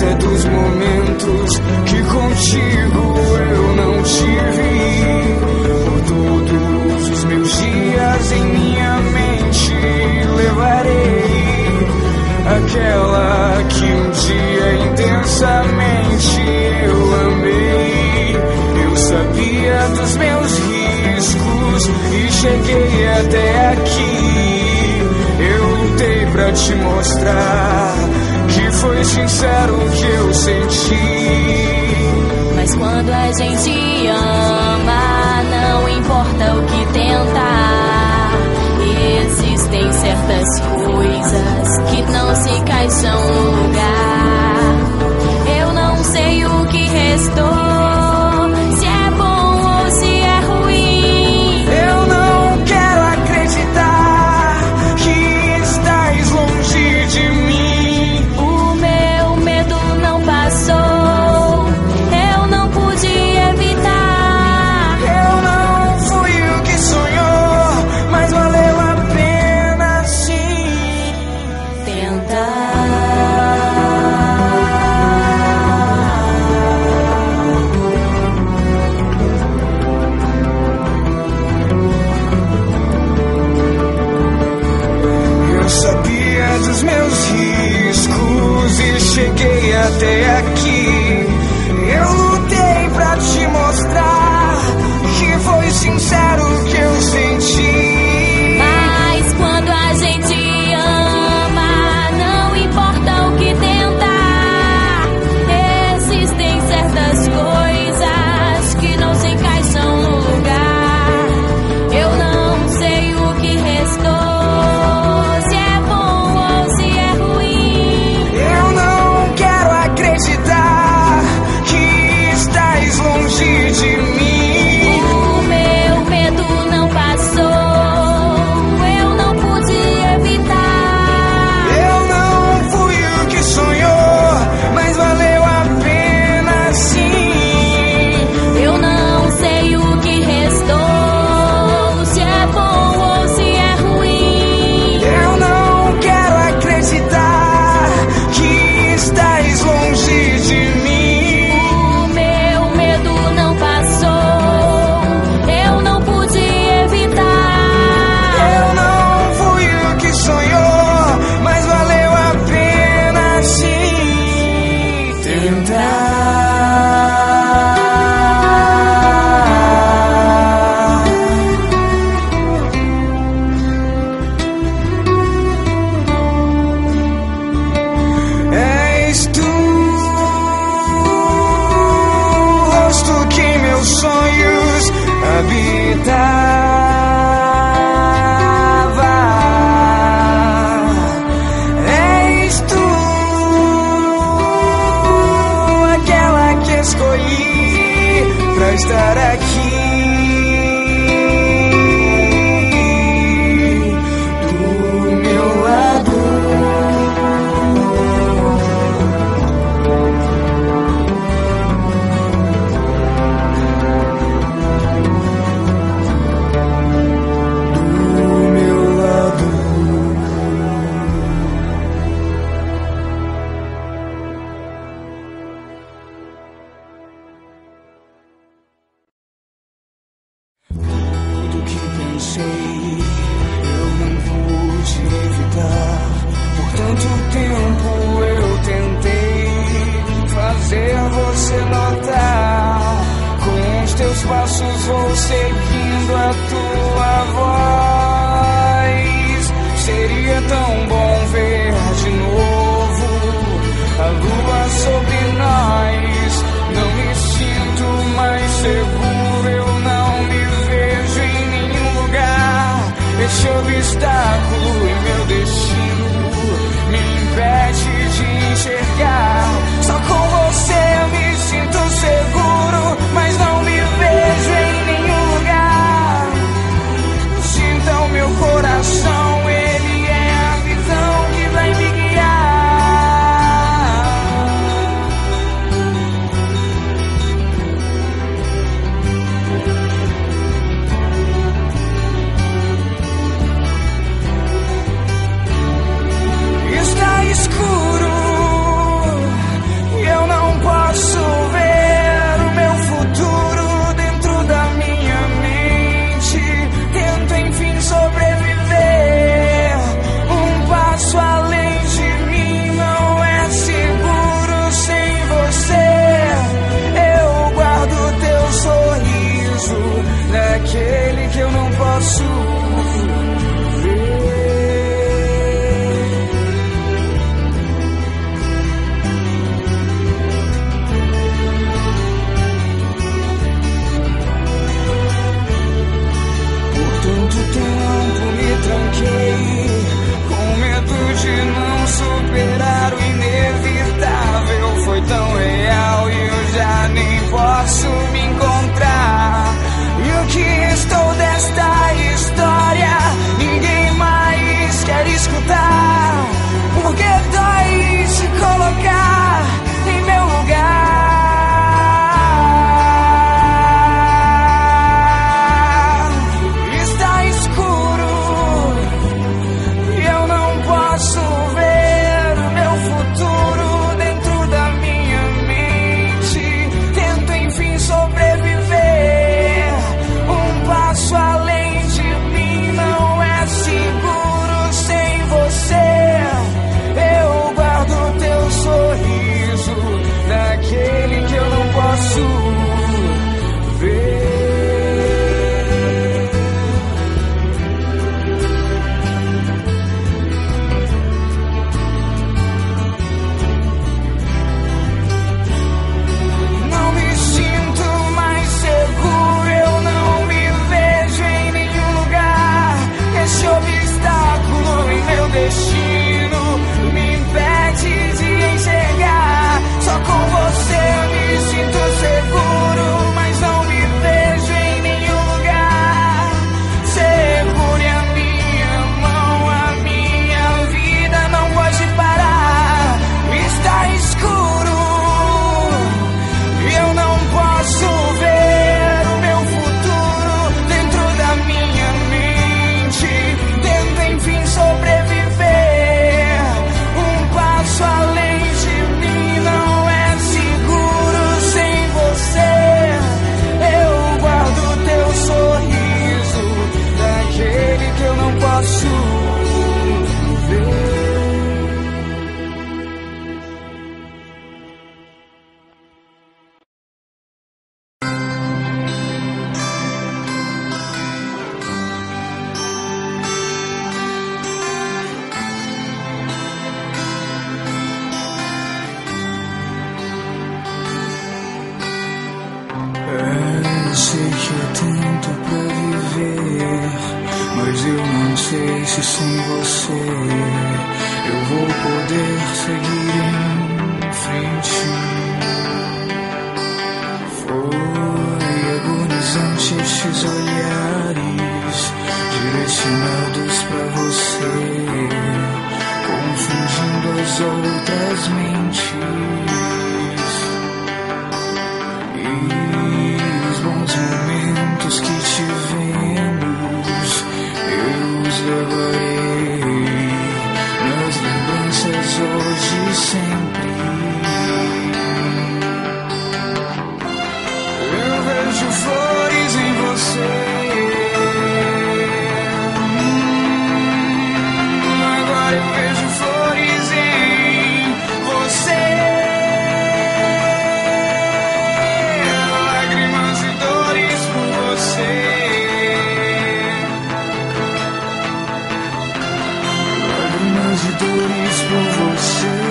até dos momentos que contigo eu não tive. Por todos os meus dias em minha mente levarei aquela que um dia intensamente eu amei. Eu sabia dos meus riscos e cheguei até aqui. Eu lutei pra te mostrar que foi sincero o que eu senti. Mas quando a gente ama, não importa o que tentar, existem certas coisas que não se encaixam no lugar. Eu não sei o que restou, se é bom ou se é ruim. Eu não quero acreditar que estás longe de mim. O meu medo não passou, eu não pude evitar. Eu não fui o que sonhou, mas valeu a pena sim tentar. Eu sabia dos meus riscos e cheguei até aqui. Eu lutei pra te mostrar que foi sincero o que eu senti. Mas quando a gente ama, não importa o que tentar, existem certas coisas que não se encaixam no lugar. Eu não sei o que restou, se é bom ou se é ruim. Eu não quero acreditar que estás longe de mim. O meu medo não passou, eu não pude evitar. Eu não fui o que sonhou, mas valeu a pena sim. Eu não sei o que restou, se é bom ou se é ruim. Eu não quero acreditar que estás longe de mim. O meu medo não passou, eu não pude evitar. Eu não fui o que sonhou, mas valeu a pena sim tentar. És tu, rosto que em meus sonhos habitava. És tu, aquela que escolhi pra estar aqui do meu lado. Do meu lado. Tudo que pensei eu não pude evitar. Por tanto tempo eu tentei fazer você notar. Com os teus passos vou seguindo a tua voz. Seria tão bom ver de novo a lua sobre nós. Não me sinto mais seguro, eu não me vejo em nenhum lugar. Esse obstáculo em meu destino me impede de enxergar. Só com você eu me sinto seguro, mas não me vejo em nenhum lugar. Sinta o meu coração, ele é a visão tanto pra viver, mas eu não sei se sem você eu vou poder seguir em frente. Foi agonizante estes olhares direcionados pra você, confundindo as outras mentes. Os momentos que tivemos, eu os levarei nas lembranças hoje e sempre. Eu vejo flores em você. Agora eu vejo flores em você. Lágrimas e dores por você.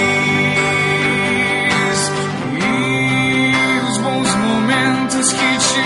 Que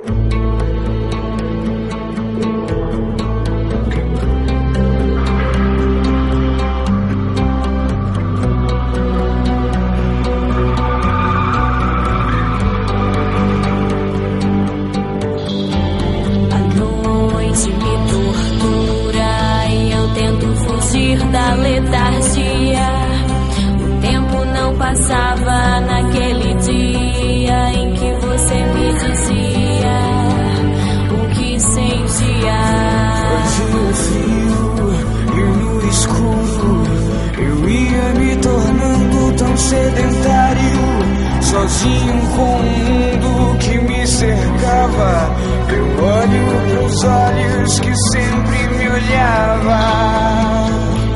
Da letargia, o tempo não passava naquele dia em que você me dizia o que sentia. Fazia frio e no escuro eu ia me tornando tão sedentário, sozinho com o mundo que me cercava. Eu olho pros olhos que sempre me olhava.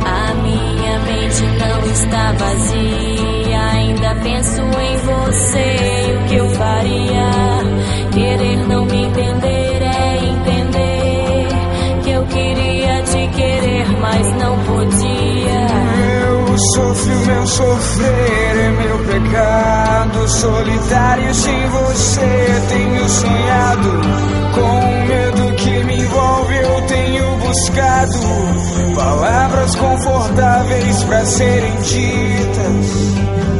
Não está vazia, ainda penso em você e o que eu faria. Querer não me entender é entender que eu queria te querer, mas não podia. Eu sofro, meu sofrer é meu pecado. Solitário sem você tenho sonhado, com o medo que me envolve eu tenho buscado palavras confortáveis pra serem ditas.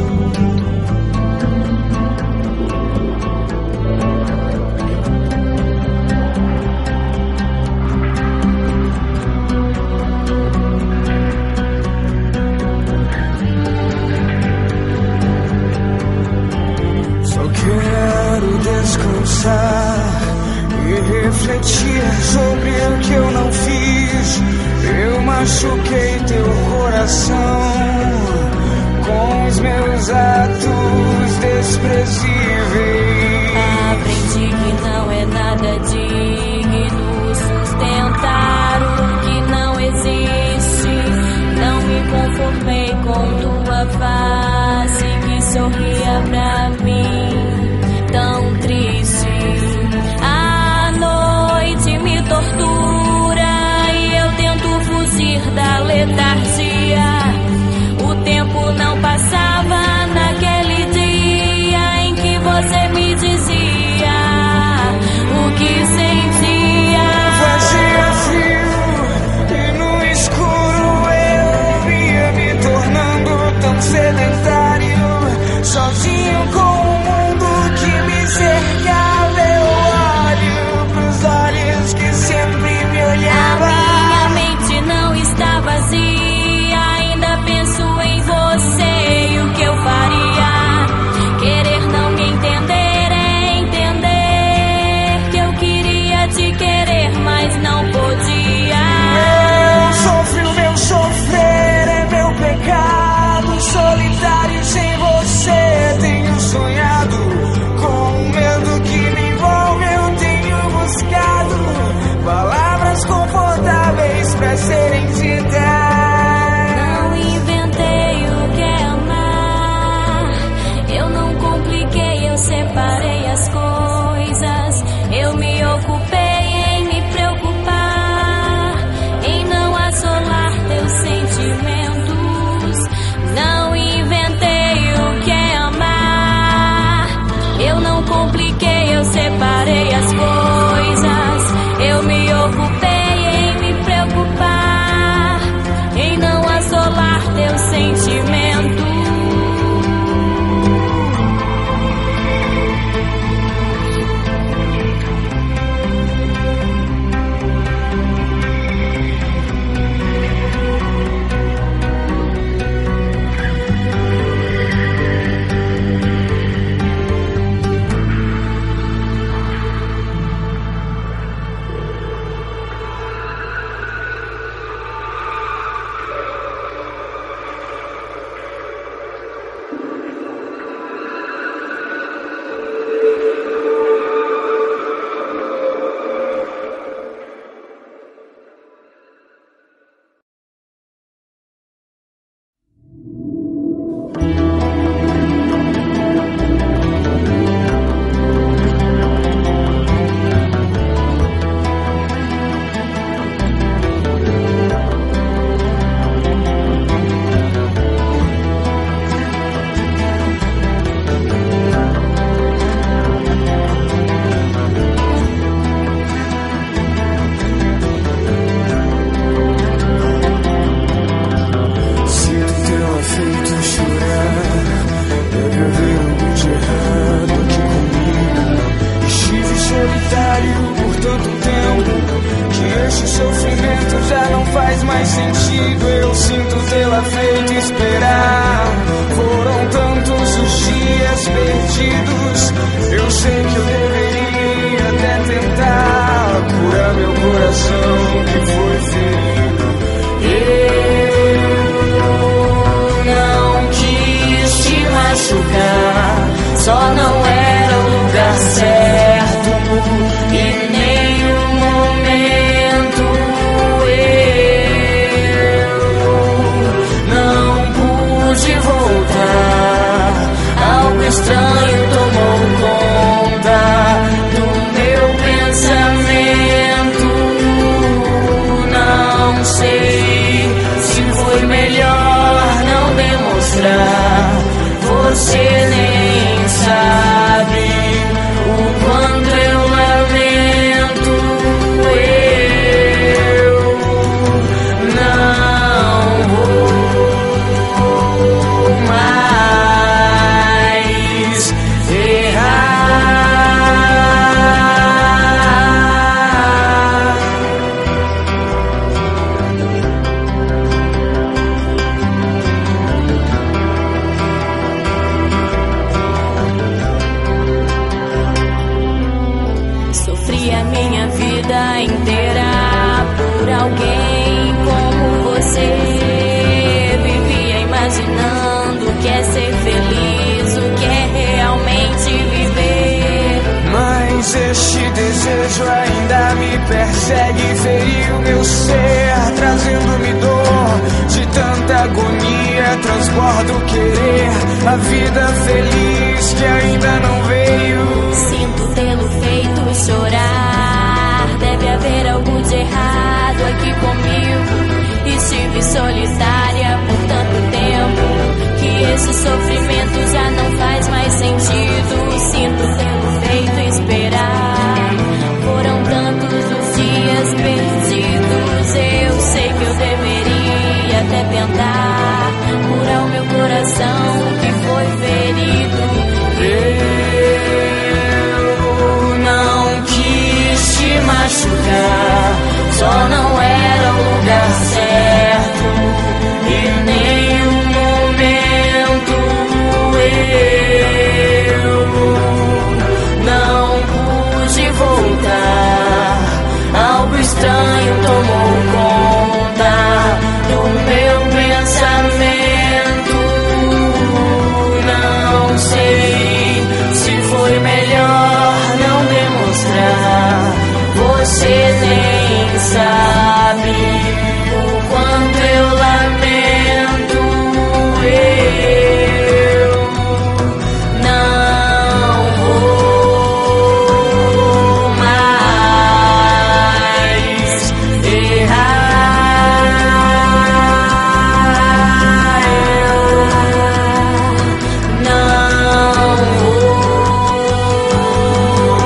Só quero descansar e refletir sobre o que eu não fiz. Eu machuquei teu coração com os meus atos desprezíveis. Aprendi que não é nada digno sustentar o que não existe. Não me conformei com tua face que sorria pra mim, tão triste. A noite me tortura e eu tento fugir da letargia. O tempo não passava naquele dia em que você me dizia o que sentia. Fazia frio e no escuro eu ia me tornando tão sedentário, sozinho com o mundo sentido, eu sinto tê-la feito esperar. Foram tantos os dias perdidos, eu sei que eu deveria até tentar curar meu coração que foi ferido. Eu não quis te machucar, só não era o lugar certo e nem o momento. Eu não pude voltar, algo estranho tomou conta do meu pensamento. Não sei se foi melhor não demonstrar, você nem sabe o quanto eu lamento. Eu não vou mais errar. Sofri a minha vida inteira por alguém como você. Vivia imaginando o que é ser feliz, o que é realmente viver. Mas este desejo ainda me persegue, feriu meu ser, trazendo-me dor. De tanta agonia transbordo querer a vida feliz que ainda não veio. Sinto tê-lo feito chorar, deve haver algo de errado aqui comigo. Estive solitária por tanto tempo que esse sofrimento já não faz mais sentido. Sinto tê-lo feito esperar, foram tantos os dias perdidos. Eu sei que eu deveria até tentar curar o meu coração que foi ferido. Eu não quis te machucar, só não era o lugar certo e nem o momento. Eu não pude voltar, algo estranho tomou conta do meu pensamento. Não sei se foi melhor não demonstrar, você nem sabe o quanto eu lamento. Eu não vou mais errar. Eu não vou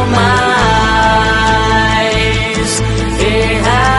mais errar.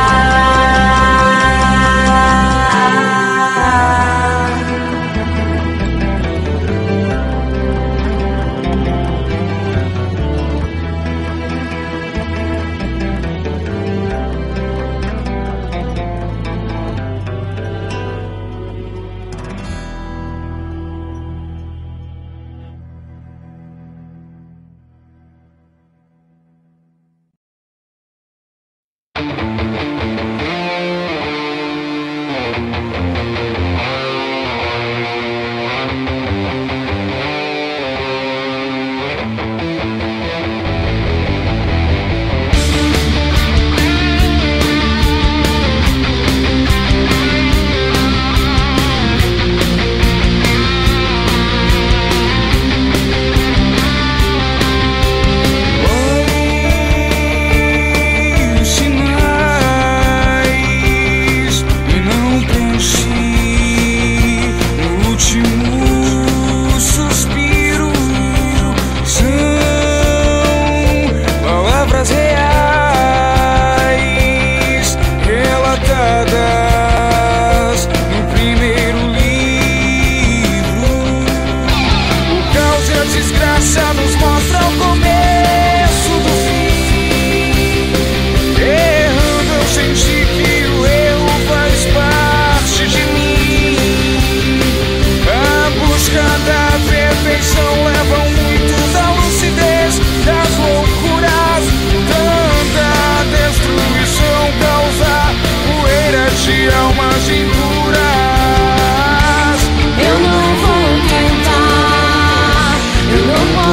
Errando eu senti que o erro faz parte.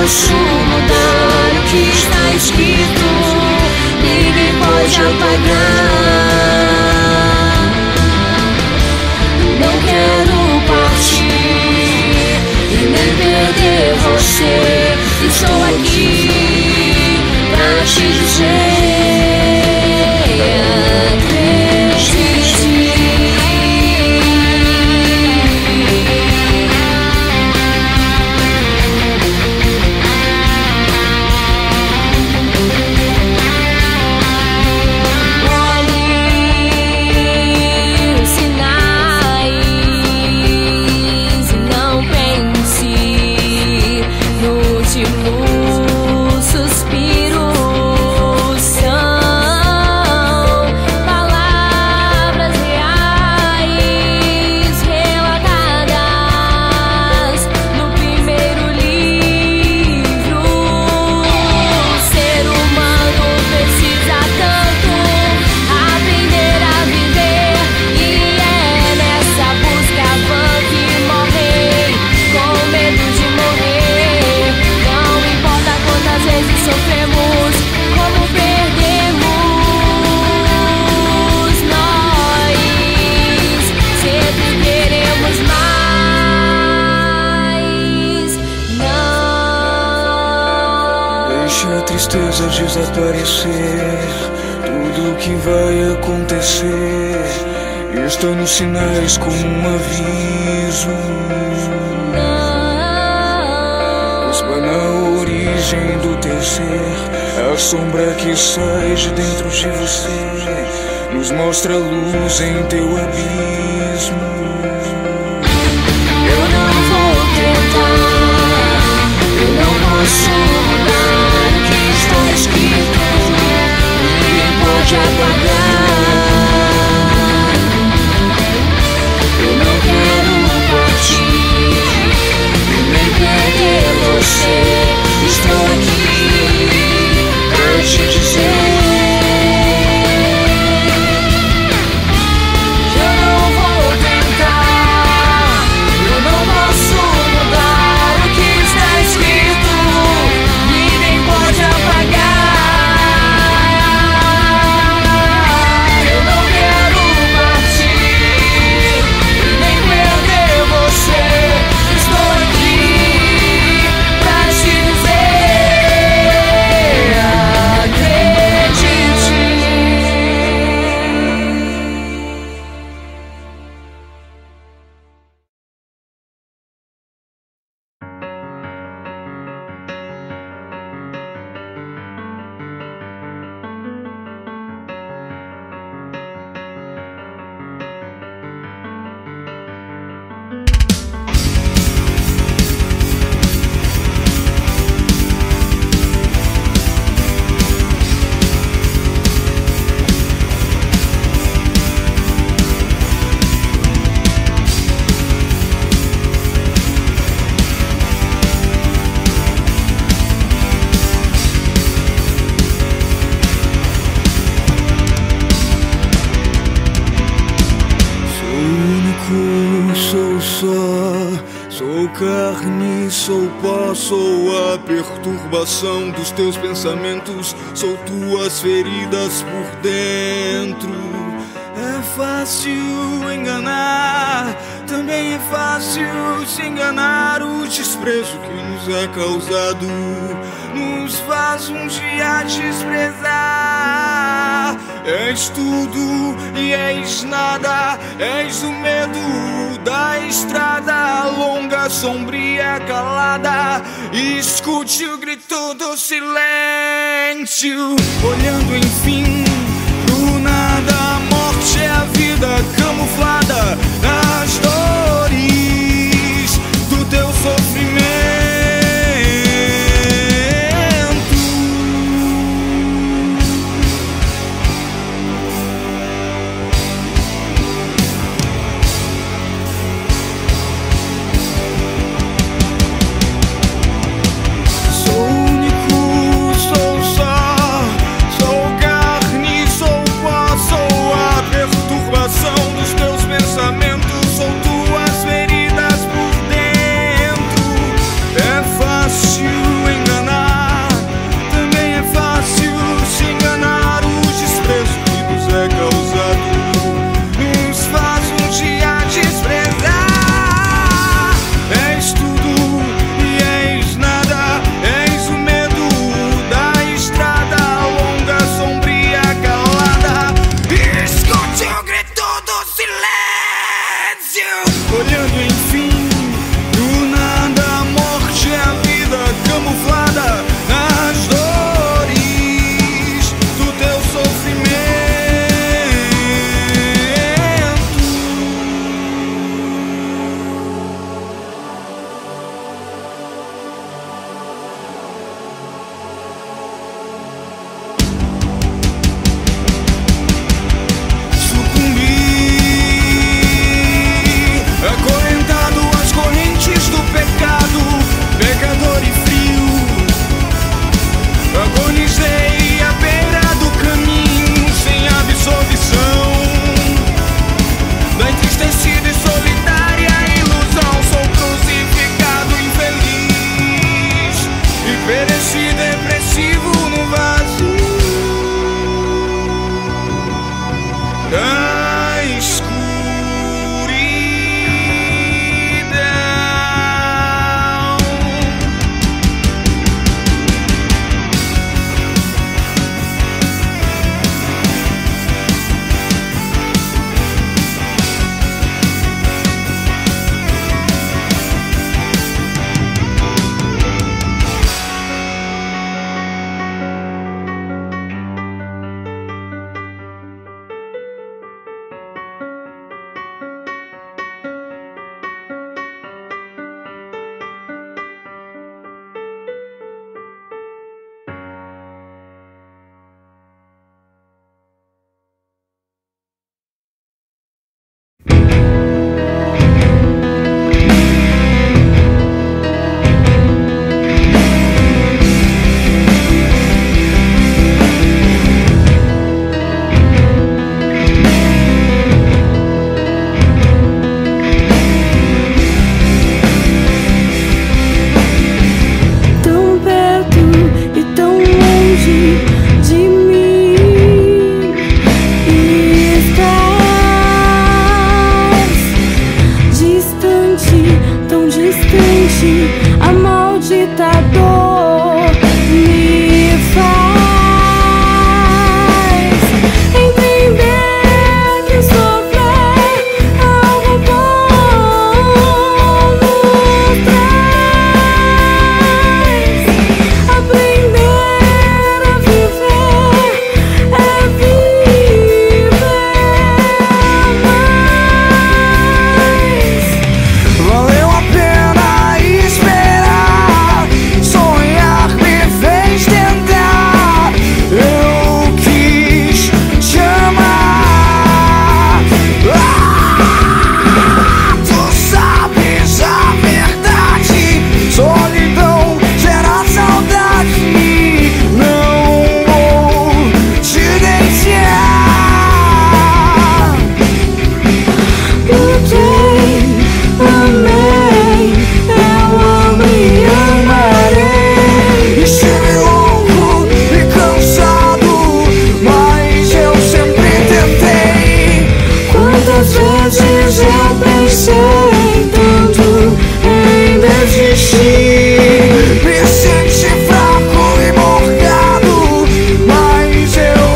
posso mudar o que está escrito, ninguém pode apagar. Não quero partir e nem perder você. Estou aqui pra te dizer, tristeza desaparecer, tudo que vai acontecer está nos sinais como um aviso. Mesmo na origem do teu ser, a sombra que sai de dentro de você nos mostra a luz em teu abismo. Eu não vou tentar, eu não posso mudar está escrito, ninguém pode apagar. Eu não quero partir e nem perder você. Estou aqui pra te dizer, eu não vou tentar, eu não posso mudar o que está escrito, ninguém pode apagar. Eu não quero partir e nem perder você. Estou aqui pra te dizer, acredite. Sou carne, sou pó, sou a perturbação dos teus pensamentos, sou tuas feridas por dentro. É fácil enganar, também é fácil se enganar. O desprezo que nos é causado nos faz um dia desprezar. És tudo e és nada, és o medo da estrada longa, sombria, calada. Escute o grito do silêncio, olhando enfim pro nada. A morte é a vida camuflada nas dores do teu sofrimento. Dos teus pensamentos, sou tua desse depressivo no vazio da escuridão. A maldita dor me faz entender que sofrer é algo bom nos traz. Aprender a viver é viver mais. Valeu a pena esperar, sonhar me fez tentar. Eu quis te amar. Tu sabes a verdade, solidão gera saudade. Não vou te deixar. Lutei, amei, eu amo e amarei. Estive louco e cansado, mas eu sempre tentei. Quantas vezes eu pensei tanto em desistir. Me senti fraco e morgado, mas eu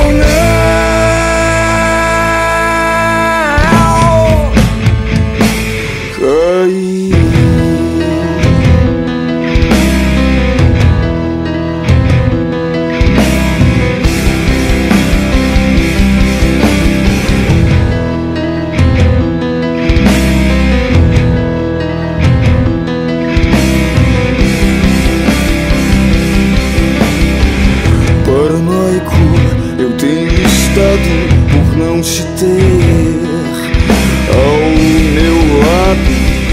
não caí. Paranoico eu tenho estado por não te ter ao meu lado.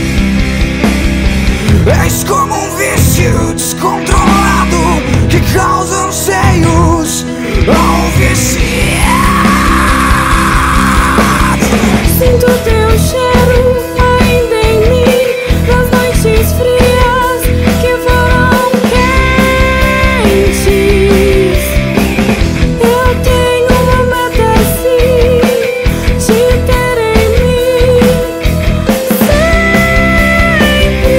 És como um vício descontrolado que causa anseios ao viciado. Sinto teu cheiro ainda em mim, nas noites frias que foram quentes. Eu tenho uma meta assim, te ter em mim sempre.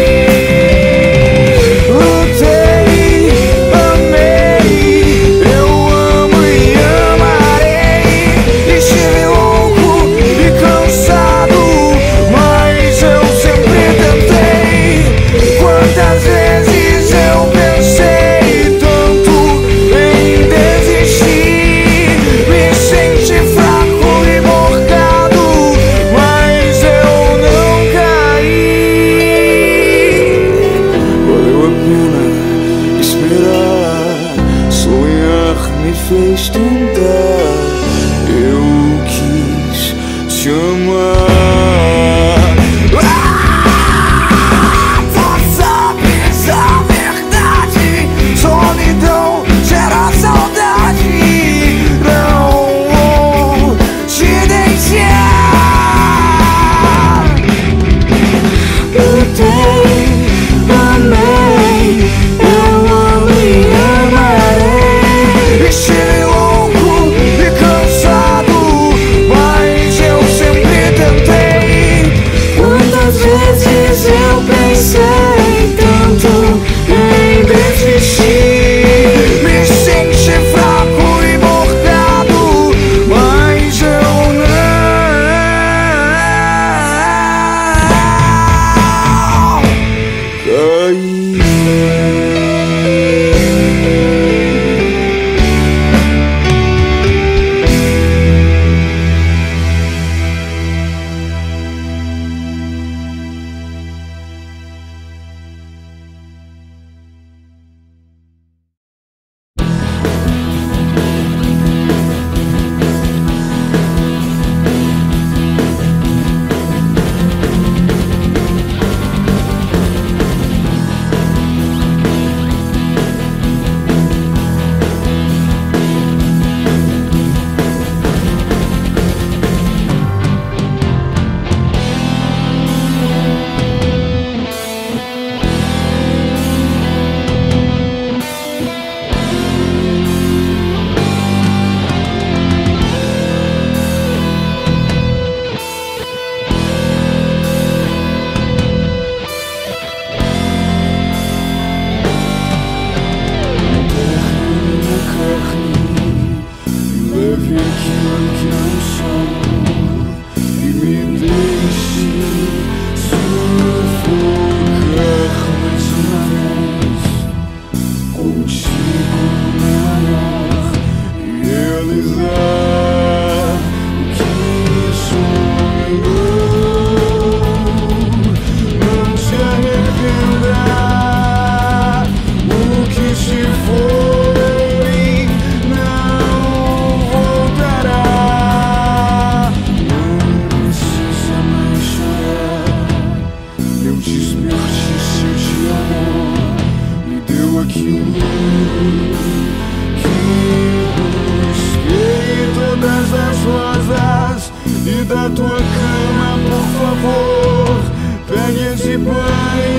Lutei, amei, eu amo e amarei. Estive louco e cansado, mas eu sempre tentei. Quantas vezes eu pensei tanto em desistir. Me senti fraco e morgado, mas eu não caí. Valeu a pena esperar, sonhar me fez tentar. Eu quis te amar. Tu sabes a verdade, solidão gera saudade. Não vou te deixar. Lutei, amei, eu amo e Busquei todas as rosas e da tua cama, por favor, pegue esse banho.